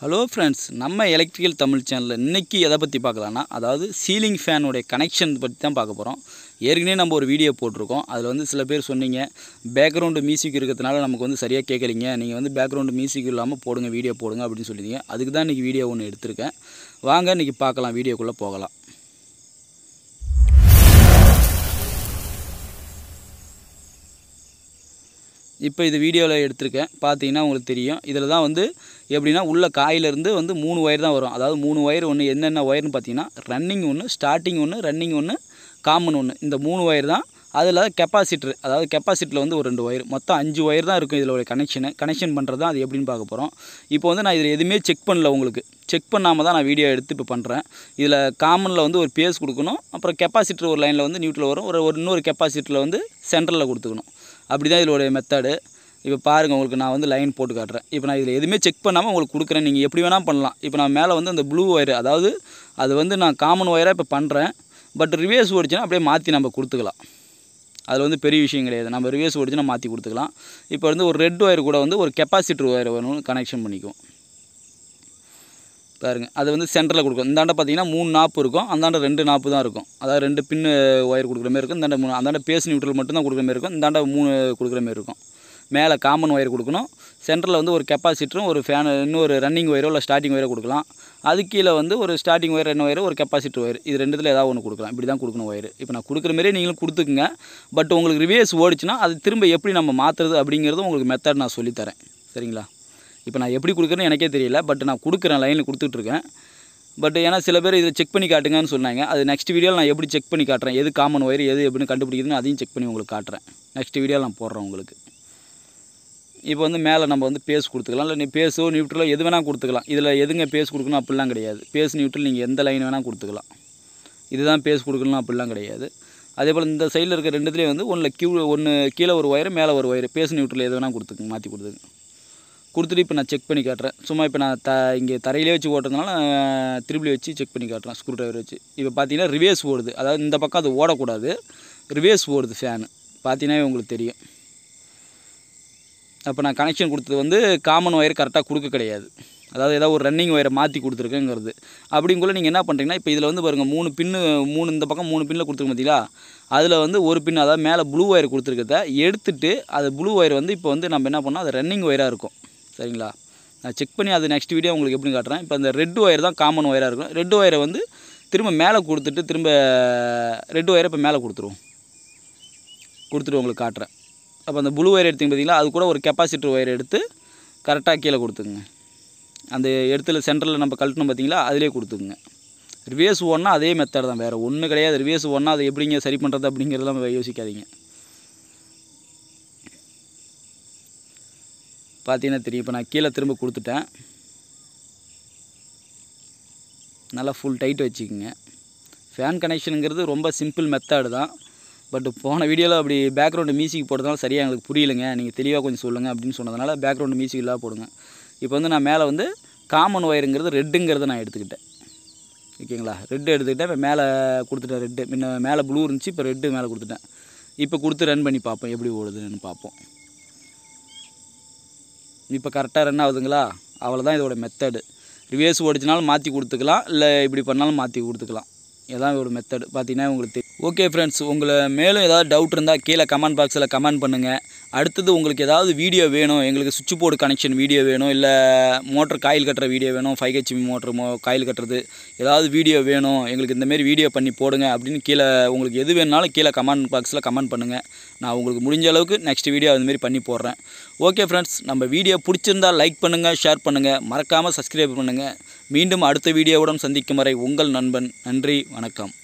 Hello friends, நம்ம electrical Tamil சேனலில் இன்றைக்கி எதை பற்றி பார்க்கலான்னா, அதாவது சீலிங் ஃபேனுடைய கனெக்ஷன் பற்றி தான் பார்க்க போகிறோம். ஏற்கனவே நம்ம ஒரு வீடியோ போட்டிருக்கோம். அதில் வந்து சில பேர் சொன்னீங்க, பேக்ரவுண்டு மியூசிக் இருக்கிறதுனால நமக்கு வந்து சரியாக கேட்கலிங்க, நீங்கள் வந்து பேக்ரவுண்டு மியூசிக் இல்லாமல் போடுங்க, வீடியோ போடுங்க அப்படின்னு சொல்லியிருந்தீங்க. அதுக்கு தான் இன்றைக்கி வீடியோ ஒன்று எடுத்திருக்கேன். வாங்க இன்றைக்கி பார்க்கலாம், வீடியோக்குள்ளே போகலாம். இப்போ இது வீடியோவில் எடுத்திருக்கேன். பார்த்தீங்கன்னா உங்களுக்கு தெரியும். இதில் தான் வந்து எப்படின்னா உள்ள காயிலேருந்து வந்து 3 ஒயர் தான் வரும். அதாவது 3 ஒயர் ஒன்று என்னென்ன ஒயர்னு பார்த்தீங்கன்னா, ரன்னிங் ஒன்று, ஸ்டார்டிங் ஒன்று, ரன்னிங் ஒன்று, காமன் ஒன்று. இந்த 3 ஒயர் தான். அதில் கெப்பாசிட்டர், அதாவது கெப்பாசிட்டரில் வந்து ஒரு 2 ஒயர், மொத்தம் 5 ஒயர் தான் இருக்கும். இதில் ஒரு கனெக்ஷன் பண்ணுறது தான் அது எப்படின்னு பார்க்க போகிறோம். இப்போ வந்து நான் இதில் எதுவுமே செக் பண்ணல, உங்களுக்கு செக் பண்ணாமல் தான் நான் வீடியோ எடுத்து இப்போ பண்ணுறேன். இதில் காமனில் வந்து ஒரு பேஸ் கொடுக்கணும், அப்புறம் கெப்பாசிட்டர் ஒரு லைனில் வந்து நியூட்ரல் வரும், இன்னொரு கெப்பாசிட்டரில் வந்து சென்டரில் கொடுத்துக்கணும். அப்படி தான் இதோடைய மெத்தடு. இப்போ பாருங்கள், உங்களுக்கு நான் வந்து லைன் போட்டு காட்டுறேன். இப்போ நான் இதில் எதுவுமே செக் பண்ணாமல் உங்களுக்கு கொடுக்குறேன். நீங்கள் எப்படி வேணால் பண்ணலாம். இப்போ நான் மேலே வந்து அந்த ப்ளூ ஒயர், அதாவது அது வந்து நான் காமன் ஒயராக இப்போ பண்ணுறேன். பட் ரிவேர்ஸ் ஓடிச்சுன்னா அப்படியே மாற்றி நம்ம கொடுத்துக்கலாம். அதில் வந்து பெரிய விஷயம் கிடையாது. நம்ம ரிவேர்ஸ் ஓடிச்சுன்னா மாற்றி கொடுத்துக்கலாம். இப்போ வந்து ஒரு ரெட் ஒயர் கூட வந்து ஒரு கெப்பாசிட்டர் ஒயர் வேணும், கனெக்ஷன் பண்ணிக்குவோம். பாருங்கள், அது வந்து சென்டரில் கொடுக்கும். இந்தாண்ட பார்த்தீங்கன்னா 3 நாப்பு இருக்கும், அந்தாண்ட 2 நாப்பு தான் இருக்கும். அதாவது 2 பின்னு ஒயர் கொடுக்குற மாதிரி இருக்கும். இந்தாண்ட 3, அந்தாண்ட பேஸ் நியூட்ரல் மட்டும் தான் கொடுக்குற மாதிரி இருக்கும். இந்தாண்ட 3 கொடுக்குற மாதிரி இருக்கும். மேலே காமன் ஒயர் கொடுக்கணும். சென்டரில் வந்து ஒரு கெப்பாசிட்டரும் ஒரு ஃபேன், இன்னொரு ரன்னிங் ஒயரோ இல்லை ஸ்டார்டிங் ஒயரோ கொடுக்கலாம். அது கீழே வந்து ஒரு ஸ்டார்டிங் ஒயர், ரன் ஒயர், ஒரு கெப்பாசிட்டர் ஒயர், இது ரெண்டுத்தில் ஏதாவது ஒன்று கொடுக்கலாம். இப்படி தான் கொடுக்கணும் ஒயர். இப்போ நான் கொடுக்குற மாதிரியே நீங்களும் கொடுத்துக்குங்க. பட் உங்களுக்கு ரிவேர்ஸ் ஓடிச்சுன்னா அது திரும்ப எப்படி நம்ம மாற்றுறது அப்படிங்கிறது உங்களுக்கு மெத்தட் நான் சொல்லித்தரேன். சரிங்களா? இப்போ நான் எப்படி கொடுக்குறேன்னு எனக்கே தெரியல. பட் நான் கொடுக்குறேன், லைனில் கொடுத்துட்ருக்கேன். பட் ஏன்னா சில பேர் இதை செக் பண்ணி காட்டுங்கன்னு சொன்னாங்க. அது நெக்ஸ்ட் வீடியோவில் நான் எப்படி செக் பண்ணி காட்டுறேன், எது காமன் ஒயர் எது எப்படின்னு கண்டுபிடிக்குதுன்னு அதையும் செக் பண்ணி உங்களுக்கு காட்டுறேன். நெக்ஸ்ட் வீடியோவில் நான் போடுறேன் உங்களுக்கு. இப்போ வந்து மேலே நம்ம வந்து பேஸ் கொடுத்துக்கலாம், இல்லை நீ பேஸோ நியூட்ரலோ எது வேணால் கொடுத்துக்கலாம். இதில் எதுங்க பேஸ் கொடுக்கணும் அப்படிலாம் கிடையாது. பேஸ் நியூட்ரல் நீங்கள் எந்த லைன் வேணால் கொடுத்துக்கலாம். இதுதான் பேஸ் கொடுக்கணும் அப்படிலாம் கிடையாது. அதே போல் இந்த சைடில் இருக்க ரெண்டுத்துலேயும் வந்து ஒன்று கீழே ஒரு ஒயர், மேலே ஒரு ஒயர், பேஸ் நியூட்ரல் எது வேணால் கொடுத்துக்குங்க, மாற்றி கொடுத்துட்டு இப்போ நான் செக் பண்ணி காட்டுறேன். சும்மா இப்போ நான் இங்கே தரையிலே வச்சு ஓட்டுறதுனால திருப்பி வச்சு செக் பண்ணி காட்டுறேன், ஸ்க்ரூ ட்ரைவர் வச்சு. இப்போ பார்த்தீங்கன்னா ரிவேர்ஸ் ஓடுது, அதாவது இந்த பக்கம் அது ஓடக்கூடாது, ரிவேர்ஸ் ஓடுது ஃபேனு. பார்த்தீங்கன்னா உங்களுக்கு தெரியும். அப்போ நான் கனெக்ஷன் கொடுத்தது வந்து காமன் ஒயர் கரெக்டாக கொடுக்க கிடையாது, அதாவது ஏதாவது ஒரு ரன்னிங் ஒயரை மாற்றி கொடுத்துருக்கேங்கிறது. அப்படிங்குள்ள நீங்கள் என்ன பண்ணுறீங்கன்னா, இப்போ இதில் வந்து பாருங்கள் 3 இந்த பக்கம் 3 பின்னில் கொடுத்துருக்க பார்த்தீங்களா, அதில் வந்து ஒரு பின், அதாவது மேலே ப்ளூ ஒயர் கொடுத்துருக்கத எடுத்துகிட்டு அது ப்ளூ ஒயர் வந்து இப்போ வந்து நம்ம என்ன பண்ணோம், அது ரன்னிங் ஒயராக இருக்கும். சரிங்களா? நான் செக் பண்ணி அது நெக்ஸ்ட் வீடியோ உங்களுக்கு எப்படி காட்டுறேன். இப்போ அந்த ரெட் ஒயர் தான் காமன் ஒயராக இருக்கும். ரெட் ஒயரை வந்து திரும்ப மேலே கொடுத்துட்டு திரும்ப ரெட் ஒயரை இப்போ மேலே கொடுத்துட்டு உங்களுக்கு காட்டுறேன். அப்போ அந்த ப்ளூ ஒயர் எடுத்திங்க பார்த்தீங்களா, அது கூட ஒரு கெப்பாசிட்டர் ஒயர் எடுத்து கரெக்டாக கீழே கொடுத்துக்குங்க. அந்த இடத்துல சென்டரில் நம்ம கழட்டணும் பார்த்தீங்களா, அதிலே கொடுத்துக்குங்க. ரிவேர்ஸ் ஓடனா அதே மெத்தட் தான், வேறு ஒன்றும் கிடையாது. ரிவேர்ஸ் ஓடனா அதை எப்படிங்க சரி பண்ணுறது அப்படிங்கிறதெல்லாம் யோசிக்காதீங்க. பார்த்தீங்கன்னா தெரியும். இப்போ நான் கீழே திரும்ப கொடுத்துட்டேன். நல்லா ஃபுல் டைட் வச்சுக்கோங்க. ஃபேன் கனெக்ஷனுங்கிறது ரொம்ப சிம்பிள் மெத்தடு தான். பட் போன வீடியோவில் அப்படி பேக்ரவுண்டு மியூசிக் போடுறதுனால சரியாக எங்களுக்கு புரியலைங்க, நீங்கள் தெளிவாக கொஞ்சம் சொல்லுங்கள் அப்படின்னு சொன்னதுனால பேக்ரவுண்டு மியூசிக் இல்லாமல் போடுங்க. இப்போ வந்து நான் மேலே வந்து காமன் ஒயருங்கிறது ரெட்டுங்கிறத நான் எடுத்துக்கிட்டேன். ஓகேங்களா? ரெட்டு எடுத்துக்கிட்டேன். இப்போ மேலே கொடுத்துட்டேன் ரெட்டு. முன்ன மேலே ப்ளூ இருந்துச்சு, இப்போ ரெட்டு மேலே கொடுத்துட்டேன். இப்போ கொடுத்து ரன் பண்ணி பார்ப்போம் எப்படி ஓடுதுன்னு பார்ப்போம். இப்போ கரெக்டாக ரன் ஆகுதுங்களா? அவ்வளோதான் இதோட மெத்தடு. ரிவேர்ஸ் ஓடிச்சினாலும் மாற்றி கொடுத்துக்கலாம், இல்லை இப்படி பண்ணாலும் மாற்றி கொடுத்துக்கலாம். இதான் இதோட மெத்தடு. பார்த்தீங்கன்னா உங்களுக்கு ஓகே ஃப்ரெண்ட்ஸ், உங்களை மேலும் ஏதாவது டவுட் இருந்தால் கீழே கமெண்ட் பாக்ஸில் கமெண்ட் பண்ணுங்கள். அடுத்தது உங்களுக்கு ஏதாவது வீடியோ வேணும், எங்களுக்கு சுவிட்ச் போர்டு கனெக்ஷன் வீடியோ வேணும், இல்லை மோட்டர் காயில் கட்டுற வீடியோ வேணும், 5 HP மோட்டர் காயில் கட்டுறது ஏதாவது வீடியோ வேணும், எங்களுக்கு இந்தமாரி வீடியோ பண்ணி போடுங்க அப்படின்னு கீழே உங்களுக்கு எது வேணுனாலும் கீழே கமெண்ட் பாக்ஸில் கமெண்ட் பண்ணுங்கள். நான் உங்களுக்கு முடிஞ்ச அளவுக்கு நெக்ஸ்ட் வீடியோ அதுமாரி பண்ணி போடுறேன். ஓகே ஃப்ரெண்ட்ஸ், நம்ம வீடியோ பிடிச்சிருந்தால் லைக் பண்ணுங்கள், ஷேர் பண்ணுங்கள், மறக்காமல் சப்ஸ்கிரைப் பண்ணுங்கள். மீண்டும் அடுத்த வீடியோவுடன் சந்திக்கும் வரை உங்கள் நண்பன். நன்றி, வணக்கம்.